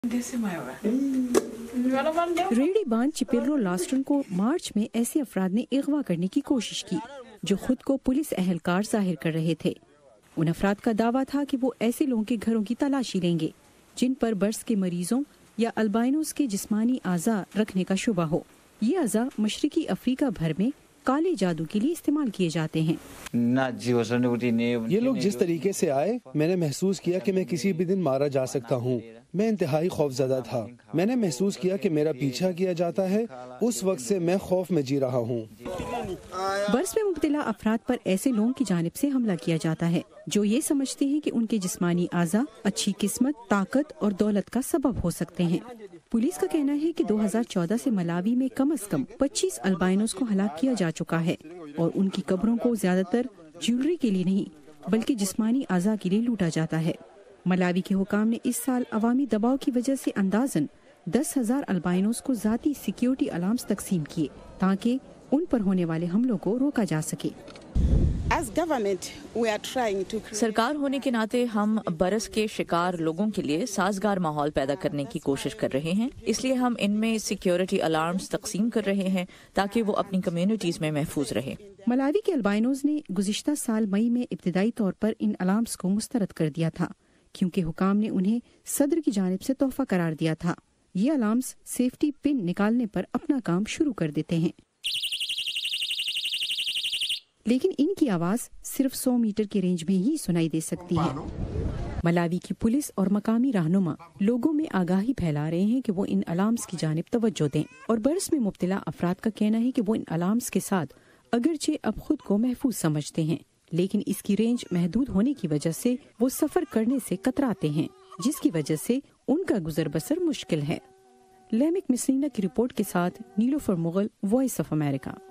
Ready बांध चिपेर्रो लास्टन को मार्च में ऐसे अफराद ने अगवा करने की कोशिश की जो खुद को पुलिस एहलकार जाहिर कर रहे थे। उन अफराद का दावा था कि वो ऐसे लोगों के घरों की तलाशी लेंगे जिन पर बर्स के मरीजों या अल्बाइनोस के जिस्मानी आज़ा रखने का शुबा हो। ये आज़ा मशरिकी अफ्रीका भर में काले जादू के लिए इस्तेमाल किए जाते हैं। ये लोग जिस तरीके से आए, मैंने महसूस किया कि मैं किसी भी दिन मारा जा सकता हूँ। मैं इंतहाई खौफजदा था। मैंने महसूस किया कि मेरा पीछा किया जाता है। उस वक्त से मैं खौफ में जी रहा हूँ। बर्स में मुब्तला अफराद पर ऐसे लोगों की जानिब से हमला किया जाता है जो ये समझते हैं कि उनके जिस्मानी आज़ा अच्छी किस्मत, ताकत और दौलत का सबब हो सकते हैं। पुलिस का कहना है कि 2014 से मलावी में कम से कम 25 अल्बाइनोस को हलाक किया जा चुका है और उनकी कब्रों को ज्यादातर ज्वेलरी के लिए नहीं बल्कि जिस्मानी आज़ा के लिए लूटा जाता है। मलावी के हुकाम ने इस साल अवामी दबाव की वजह से अंदाजन 10,000 अल्बाइनोस को जाती सिक्योरिटी अलार्म्स तकसीम किए ताकि उन पर होने वाले हमलों को रोका जा सके। सरकार होने के नाते हम बरस के शिकार लोगों के लिए साजगार माहौल पैदा करने की कोशिश कर रहे हैं। इसलिए हम इनमें सिक्योरिटी अलार्म्स तकसीम कर रहे हैं ताकि वो अपनी कम्युनिटीज में महफूज रहे। मलावी के अल्बाइनोज ने गुज़िश्ता साल मई में इब्तिदाई तौर पर इन अलार्म्स को मुस्तरद कर दिया था क्योंकि हुकाम ने उन्हें सदर की जानिब से तोहफा करार दिया था। ये अलार्म्स सेफ्टी पिन निकालने पर अपना काम शुरू कर देते हैं, लेकिन इनकी आवाज सिर्फ 100 मीटर की रेंज में ही सुनाई दे सकती है। मलावी की पुलिस और मकामी रहनुमा लोगों में आगाही फैला रहे हैं कि वो इन अलार्म्स की जानिब तवज्जो दें और बर्स में मुब्तला अफराद का कहना है कि वो इन अलार्म्स के साथ अगरचे अब खुद को महफूज समझते हैं, लेकिन इसकी रेंज महदूद होने की वजह से वो सफर करने से कतराते हैं, जिसकी वजह से उनका गुजर बसर मुश्किल है। लेमिक मिसनीना की रिपोर्ट के साथ Nilofar Mughal, voice of America.